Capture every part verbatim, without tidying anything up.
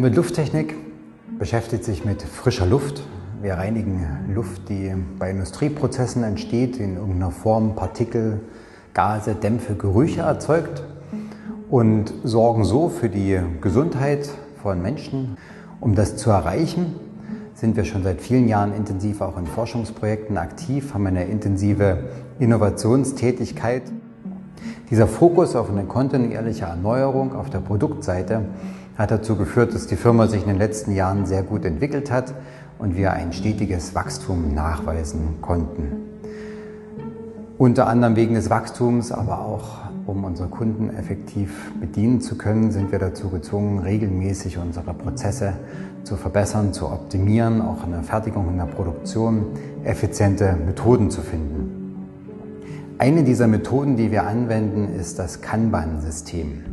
Helmut Lufttechnik beschäftigt sich mit frischer Luft. Wir reinigen Luft, die bei Industrieprozessen entsteht, in irgendeiner Form Partikel, Gase, Dämpfe, Gerüche erzeugt und sorgen so für die Gesundheit von Menschen. Um das zu erreichen, sind wir schon seit vielen Jahren intensiv auch in Forschungsprojekten aktiv, haben eine intensive Innovationstätigkeit. Dieser Fokus auf eine kontinuierliche Erneuerung auf der Produktseite hat dazu geführt, dass die Firma sich in den letzten Jahren sehr gut entwickelt hat und wir ein stetiges Wachstum nachweisen konnten. Unter anderem wegen des Wachstums, aber auch um unsere Kunden effektiv bedienen zu können, sind wir dazu gezwungen, regelmäßig unsere Prozesse zu verbessern, zu optimieren, auch in der Fertigung, in der Produktion effiziente Methoden zu finden. Eine dieser Methoden, die wir anwenden, ist das Kanban-System.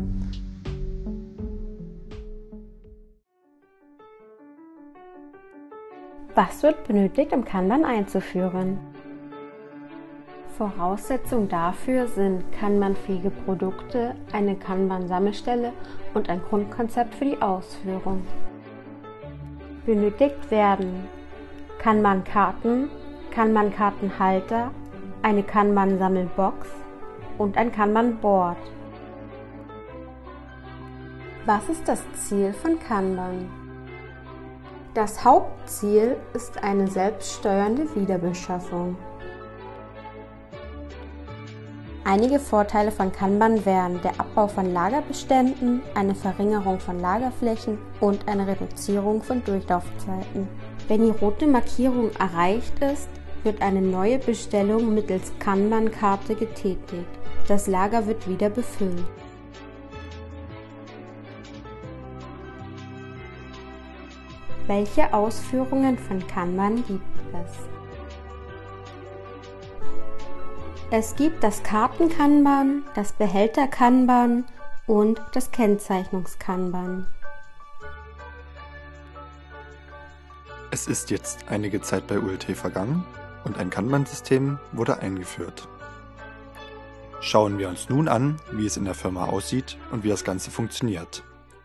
Was wird benötigt, um Kanban einzuführen? Voraussetzungen dafür sind Kanban-fähige Produkte, eine Kanban-Sammelstelle und ein Grundkonzept für die Ausführung. Benötigt werden Kanban-Karten, Kanban-Kartenhalter, eine Kanban-Sammelbox und ein Kanban-Board. Was ist das Ziel von Kanban? Das Hauptziel ist eine selbststeuernde Wiederbeschaffung. Einige Vorteile von Kanban wären der Abbau von Lagerbeständen, eine Verringerung von Lagerflächen und eine Reduzierung von Durchlaufzeiten. Wenn die rote Markierung erreicht ist, wird eine neue Bestellung mittels Kanban-Karte getätigt. Das Lager wird wieder befüllt. Welche Ausführungen von Kanban gibt es? Es gibt das Karten-Kanban, das Behälter-Kanban und das Kennzeichnungs-Kanban. Es ist jetzt einige Zeit bei U L T vergangen und ein Kanban-System wurde eingeführt. Schauen wir uns nun an, wie es in der Firma aussieht und wie das Ganze funktioniert.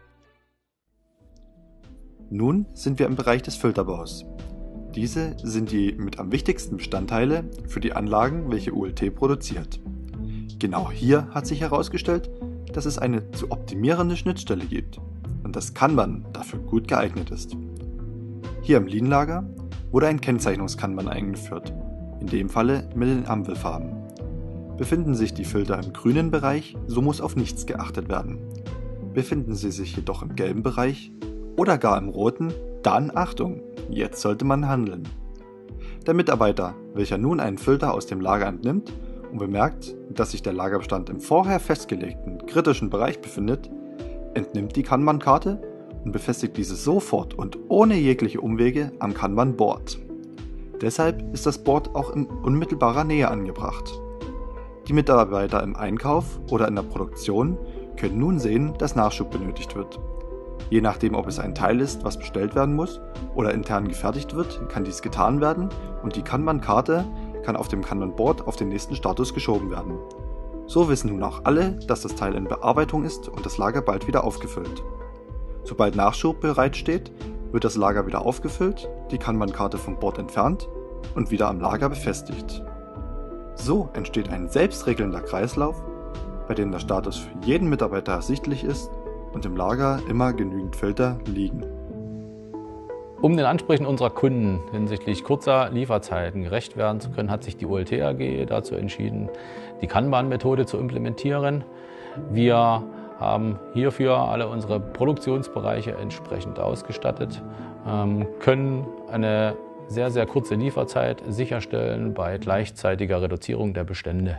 Nun sind wir im Bereich des Filterbaus. Diese sind die mit am wichtigsten Bestandteile für die Anlagen, welche U L T produziert. Genau hier hat sich herausgestellt, dass es eine zu optimierende Schnittstelle gibt und dass Kanban dafür gut geeignet ist. Hier im Lean-Lager wurde ein Kennzeichnungs-Kanban eingeführt, in dem Falle mit den Ampelfarben. Befinden sich die Filter im grünen Bereich, so muss auf nichts geachtet werden. Befinden sie sich jedoch im gelben Bereich oder gar im roten, dann Achtung, jetzt sollte man handeln. Der Mitarbeiter, welcher nun einen Filter aus dem Lager entnimmt und bemerkt, dass sich der Lagerbestand im vorher festgelegten kritischen Bereich befindet, entnimmt die Kanban-Karte und befestigt diese sofort und ohne jegliche Umwege am Kanban-Board. Deshalb ist das Board auch in unmittelbarer Nähe angebracht. Die Mitarbeiter im Einkauf oder in der Produktion können nun sehen, dass Nachschub benötigt wird. Je nachdem, ob es ein Teil ist, was bestellt werden muss oder intern gefertigt wird, kann dies getan werden und die Kanban-Karte kann auf dem Kanban-Board auf den nächsten Status geschoben werden. So wissen nun auch alle, dass das Teil in Bearbeitung ist und das Lager bald wieder aufgefüllt. Sobald Nachschub bereitsteht, wird das Lager wieder aufgefüllt, die Kanban-Karte vom Board entfernt und wieder am Lager befestigt. So entsteht ein selbstregelnder Kreislauf, bei dem der Status für jeden Mitarbeiter ersichtlich ist und im Lager immer genügend Filter liegen. Um den Ansprüchen unserer Kunden hinsichtlich kurzer Lieferzeiten gerecht werden zu können, hat sich die U L T A G dazu entschieden, die Kanban-Methode zu implementieren. Wir haben hierfür alle unsere Produktionsbereiche entsprechend ausgestattet, können eine sehr, sehr kurze Lieferzeit sicherstellen bei gleichzeitiger Reduzierung der Bestände.